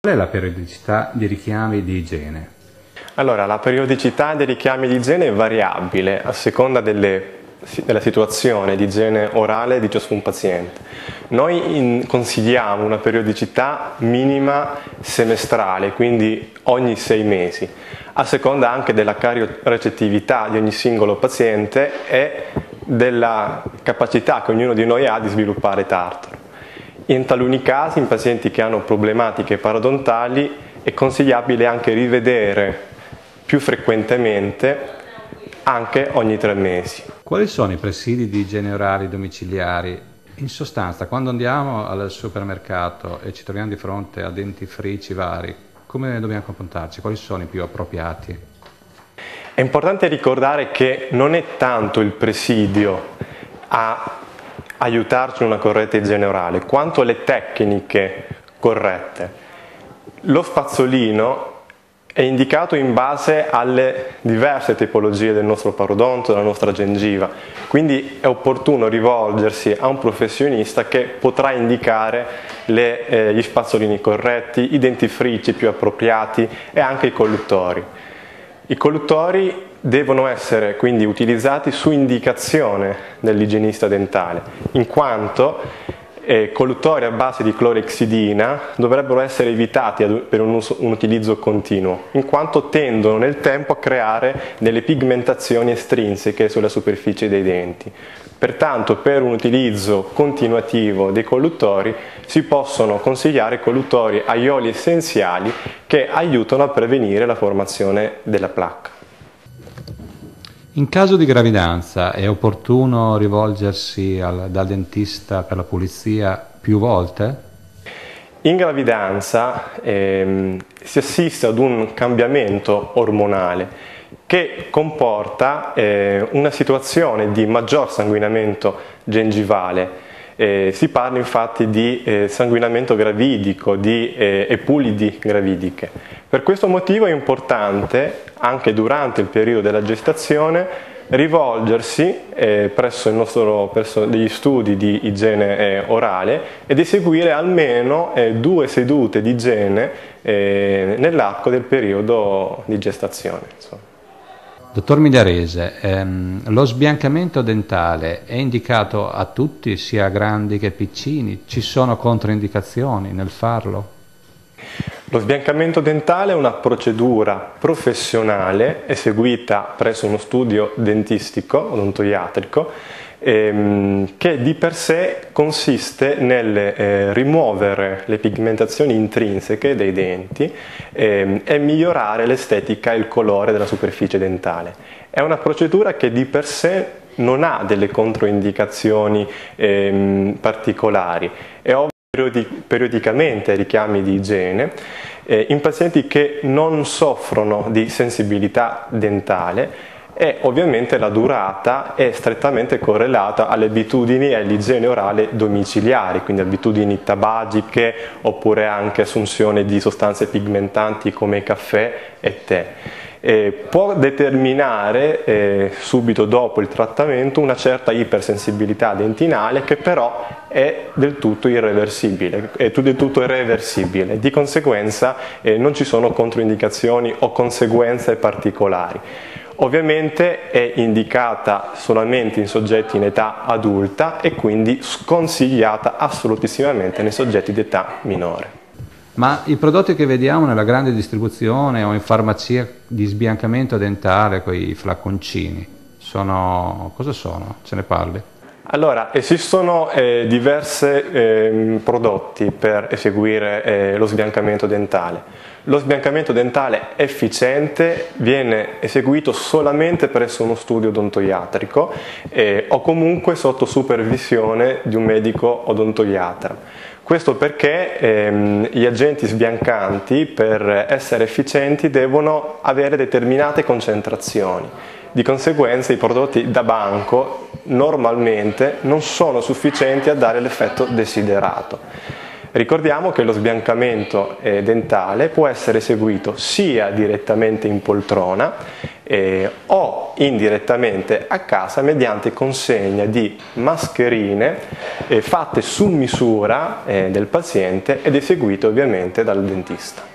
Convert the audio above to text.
Qual è la periodicità di richiami di igiene? Allora, la periodicità dei richiami di igiene è variabile a seconda della situazione di igiene orale di ciascun paziente. Noi consigliamo una periodicità minima semestrale, quindi ogni 6 mesi, a seconda anche della cariorecettività di ogni singolo paziente e della capacità che ognuno di noi ha di sviluppare tartaro. In taluni casi, in pazienti che hanno problematiche parodontali, è consigliabile anche rivedere più frequentemente, anche ogni 3 mesi. Quali sono i presidi di igiene orali domiciliari? In sostanza, quando andiamo al supermercato e ci troviamo di fronte a dentifrici vari, come dobbiamo comportarci? Quali sono i più appropriati? È importante ricordare che non è tanto il presidio a aiutarci in una corretta igiene orale, quanto le tecniche corrette. Lo spazzolino è indicato in base alle diverse tipologie del nostro parodonto, della nostra gengiva, quindi è opportuno rivolgersi a un professionista che potrà indicare gli spazzolini corretti, i dentifrici più appropriati e anche i colluttori. I colluttori devono essere quindi utilizzati su indicazione dell'igienista dentale, in quanto colluttori a base di clorexidina dovrebbero essere evitati per un utilizzo continuo, in quanto tendono nel tempo a creare delle pigmentazioni estrinseche sulla superficie dei denti. Pertanto, per un utilizzo continuativo dei colluttori si possono consigliare colluttori a oli essenziali che aiutano a prevenire la formazione della placca. In caso di gravidanza è opportuno rivolgersi dal dentista per la pulizia più volte? In gravidanza si assiste ad un cambiamento ormonale che comporta una situazione di maggior sanguinamento gengivale. Si parla infatti di sanguinamento gravidico, di epulidi gravidiche. Per questo motivo è importante, anche durante il periodo della gestazione, rivolgersi presso degli studi di igiene orale ed eseguire almeno 2 sedute di igiene nell'arco del periodo di gestazione. Dottor Migliarese, lo sbiancamento dentale è indicato a tutti, sia grandi che piccini? Ci sono controindicazioni nel farlo? Lo sbiancamento dentale è una procedura professionale eseguita presso uno studio dentistico, odontoiatrico, che di per sé consiste nel rimuovere le pigmentazioni intrinseche dei denti e migliorare l'estetica e il colore della superficie dentale. È una procedura che di per sé non ha delle controindicazioni particolari. È ovvio periodicamente richiami di igiene in pazienti che non soffrono di sensibilità dentale, e ovviamente la durata è strettamente correlata alle abitudini e all'igiene orale domiciliari, quindi abitudini tabagiche oppure anche assunzione di sostanze pigmentanti come caffè e tè. Può determinare subito dopo il trattamento una certa ipersensibilità dentinale che però è del tutto irreversibile, di conseguenza non ci sono controindicazioni o conseguenze particolari. Ovviamente è indicata solamente in soggetti in età adulta e quindi sconsigliata assolutissimamente nei soggetti di età minore. Ma i prodotti che vediamo nella grande distribuzione o in farmacia di sbiancamento dentale, quei flacconcini, cosa sono? Ce ne parli? Allora, esistono diversi prodotti per eseguire lo sbiancamento dentale. Lo sbiancamento dentale efficiente viene eseguito solamente presso uno studio odontoiatrico o comunque sotto supervisione di un medico odontoiatra. Questo perché gli agenti sbiancanti, per essere efficienti, devono avere determinate concentrazioni. Di conseguenza i prodotti da banco normalmente non sono sufficienti a dare l'effetto desiderato. Ricordiamo che lo sbiancamento dentale può essere eseguito sia direttamente in poltrona o indirettamente a casa mediante consegna di mascherine fatte su misura del paziente ed eseguite ovviamente dal dentista.